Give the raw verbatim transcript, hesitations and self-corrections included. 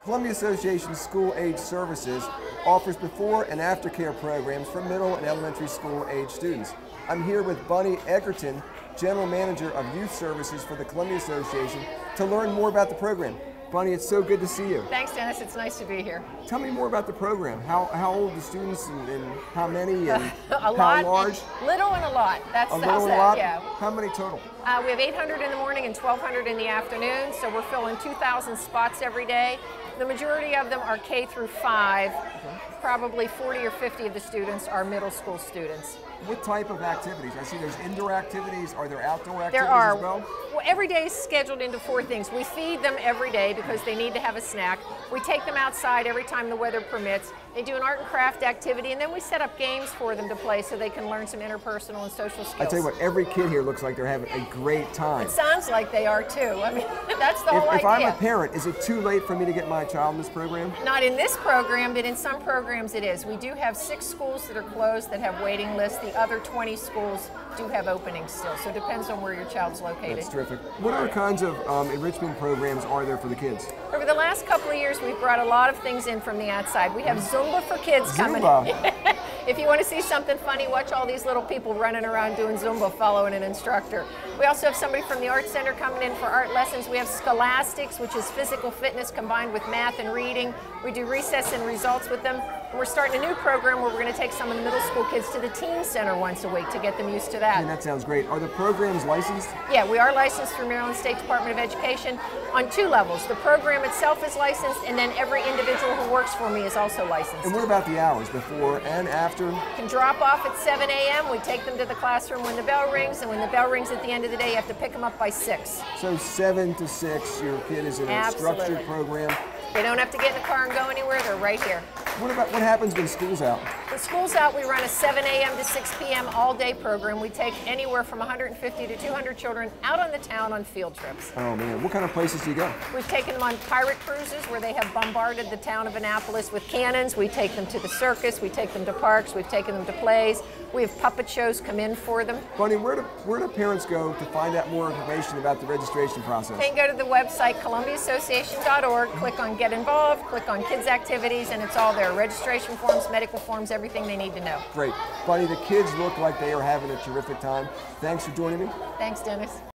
Columbia Association School Age Services offers before and after care programs for middle and elementary school age students. I'm here with Bunny Egerton, General Manager of Youth Services for the Columbia Association, to learn more about the program. Bunny, it's so good to see you. Thanks, Dennis. It's nice to be here. Tell me more about the program. How, how old the students and, and how many and a how lot, large? Little and a lot. That's a that's little and it. a lot? Yeah. How many total? Uh, we have eight hundred in the morning and twelve hundred in the afternoon, so we're filling two thousand spots every day. The majority of them are K through five. Okay. Probably forty or fifty of the students are middle school students. What type of activities? I see there's indoor activities. Are there outdoor activities there are. as well? Well, every day is scheduled into four things. We feed them every day because they need to have a snack. We take them outside every time the weather permits. They do an art and craft activity, and then we set up games for them to play so they can learn some interpersonal and social skills. I tell you what, every kid here looks like they're having a great time. It sounds like they are too. I mean, that's the whole if, if idea. I'm a parent, is it too late for me to get my child in this program? Not in this program, but in some programs it is. We do have six schools that are closed that have waiting lists. The other twenty schools do have openings still, so it depends on where your child's located. That's terrific. What other kinds of um, enrichment programs are there for the kids? Over the last couple of years, we've brought a lot of things in from the outside. We have Zumba for kids coming. Zumba. If you want to see something funny, watch all these little people running around doing Zumba following an instructor. We also have somebody from the Art Center coming in for art lessons. We have Scholastics, which is physical fitness combined with math and reading. We do recess and results with them. And we're starting a new program where we're going to take some of the middle school kids to the teen center once a week to get them used to that. And that sounds great. Are the programs licensed? Yeah, we are licensed through Maryland State Department of Education on two levels. The program itself is licensed, and then every individual who works for me is also licensed. And what about the hours, before and after? Can drop off at seven A M We take them to the classroom when the bell rings, and when the bell rings at the end of the day, you have to pick them up by six. So seven to six, your kid is in a Absolutely. structured program. They don't have to get in the car and go anywhere. They're right here. What about what happens when school's out? When school's out, we run a seven A M to six P M all-day program. We take anywhere from one hundred fifty to two hundred children out on the town on field trips. Oh man, what kind of places do you go? We've taken them on pirate cruises where they have bombarded the town of Annapolis with cannons. We take them to the circus. We take them to parks. We've taken them to plays. We have puppet shows come in for them. Bunny, where do, where do parents go to find out more information about the registration process? They can go to the website columbia association dot org, click on Get Involved, click on Kids Activities, and it's all there. Registration forms, medical forms, everything they need to know. Great. Bunny, the kids look like they are having a terrific time. Thanks for joining me. Thanks, Dennis.